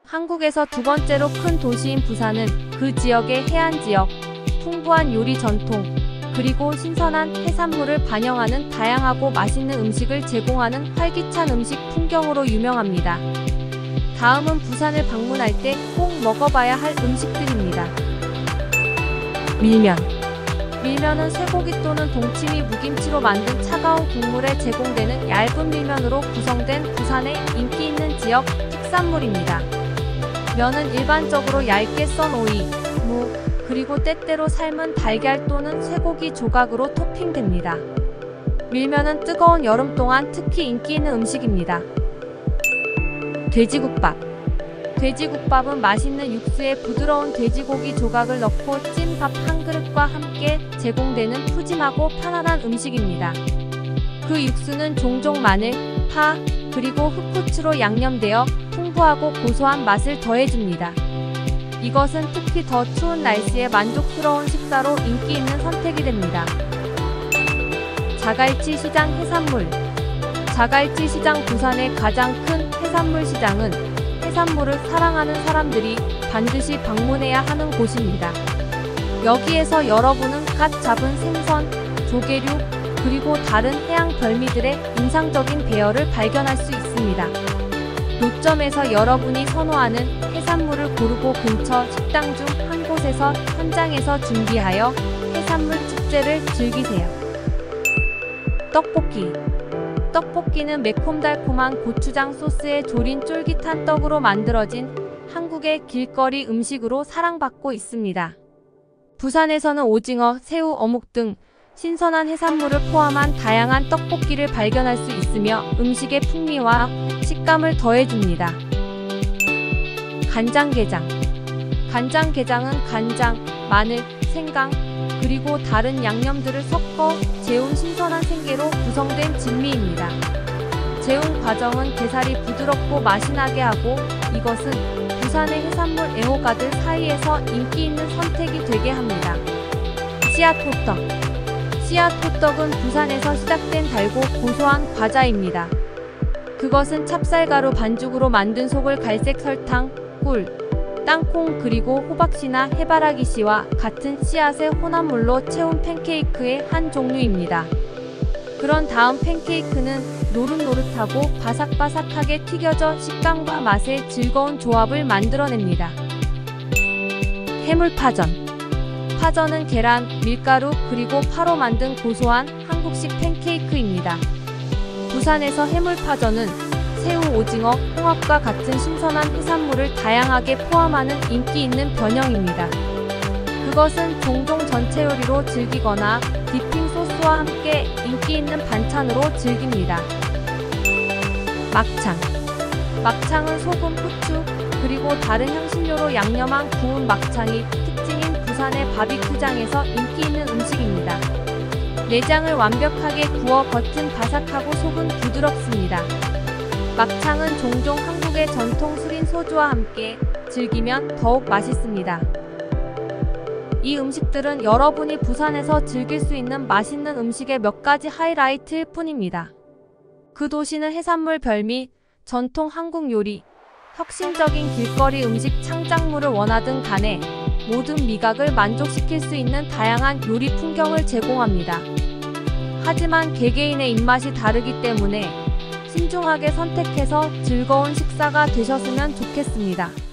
한국에서 두 번째로 큰 도시인 부산은 그 지역의 해안지역, 풍부한 요리 전통, 그리고 신선한 해산물을 반영하는 다양하고 맛있는 음식을 제공하는 활기찬 음식 풍경으로 유명합니다. 다음은 부산을 방문할 때 꼭 먹어봐야 할 음식들입니다. 밀면. 밀면은 쇠고기 또는 동치미 무김치로 만든 차가운 국물에 제공되는 얇은 밀면으로 구성된 부산의 인기 있는 지역 특산물입니다. 면은 일반적으로 얇게 썬 오이, 무, 그리고 때때로 삶은 달걀 또는 쇠고기 조각으로 토핑됩니다. 밀면은 뜨거운 여름 동안 특히 인기 있는 음식입니다. 돼지국밥. 돼지국밥은 맛있는 육수에 부드러운 돼지고기 조각을 넣고 찐밥 한 그릇과 함께 제공되는 푸짐하고 편안한 음식입니다. 그 육수는 종종 마늘, 파, 그리고 흑후추로 양념되어 풍부하고 고소한 맛을 더해줍니다. 이것은 특히 더 추운 날씨에 만족스러운 식사로 인기 있는 선택이 됩니다. 자갈치 시장 해산물. 자갈치 시장 부산의 가장 큰 해산물 시장은 해산물을 사랑하는 사람들이 반드시 방문해야 하는 곳입니다. 여기에서 여러분은 갓 잡은 생선, 조개류, 그리고 다른 해양 별미들의 인상적인 배열을 발견할 수 있습니다. 노점에서 여러분이 선호하는 해산물을 고르고 근처 식당 중 한 곳에서 현장에서 준비하여 해산물 축제를 즐기세요. 떡볶이. 떡볶이는 매콤달콤한 고추장 소스에 졸인 쫄깃한 떡으로 만들어진 한국의 길거리 음식으로 사랑받고 있습니다. 부산에서는 오징어, 새우, 어묵 등 신선한 해산물을 포함한 다양한 떡볶이를 발견할 수 있으며 음식의 풍미와 식감을 더해줍니다. 간장게장. 간장게장은 간장, 마늘, 생강, 그리고 다른 양념들을 섞어 재운 신선한 생게로 구성된 진미입니다. 재운 과정은 게살이 부드럽고 맛이 나게 하고 이것은 부산의 해산물 애호가들 사이에서 인기 있는 선택이 되게 합니다. 씨앗호떡. 씨앗호떡은 부산에서 시작된 달고 고소한 과자입니다. 그것은 찹쌀가루 반죽으로 만든 속을 갈색 설탕, 꿀, 땅콩 그리고 호박씨나 해바라기씨와 같은 씨앗의 혼합물로 채운 팬케이크의 한 종류입니다. 그런 다음 팬케이크는 노릇노릇하고 바삭바삭하게 튀겨져 식감과 맛의 즐거운 조합을 만들어냅니다. 해물파전. 파전은 계란, 밀가루, 그리고 파로 만든 고소한 한국식 팬케이크입니다. 부산에서 해물파전은 새우, 오징어, 홍합과 같은 신선한 해산물을 다양하게 포함하는 인기 있는 변형입니다. 그것은 종종 전체 요리로 즐기거나 디핑 소스와 함께 인기 있는 반찬으로 즐깁니다. 막창. 막창은 소금, 후추, 그리고 다른 향신료로 양념한 구운 막창이 특징인 부산의 바비큐장에서 인기 있는 음식입니다. 내장을 완벽하게 구워 겉은 바삭하고 속은 부드럽습니다. 막창은 종종 한국의 전통 술인 소주와 함께 즐기면 더욱 맛있습니다. 이 음식들은 여러분이 부산에서 즐길 수 있는 맛있는 음식의 몇 가지 하이라이트일 뿐입니다. 그 도시는 해산물 별미, 전통 한국 요리, 혁신적인 길거리 음식 창작물을 원하든 간에 모든 미각을 만족시킬 수 있는 다양한 요리 풍경을 제공합니다. 하지만 개개인의 입맛이 다르기 때문에 신중하게 선택해서 즐거운 식사가 되셨으면 좋겠습니다.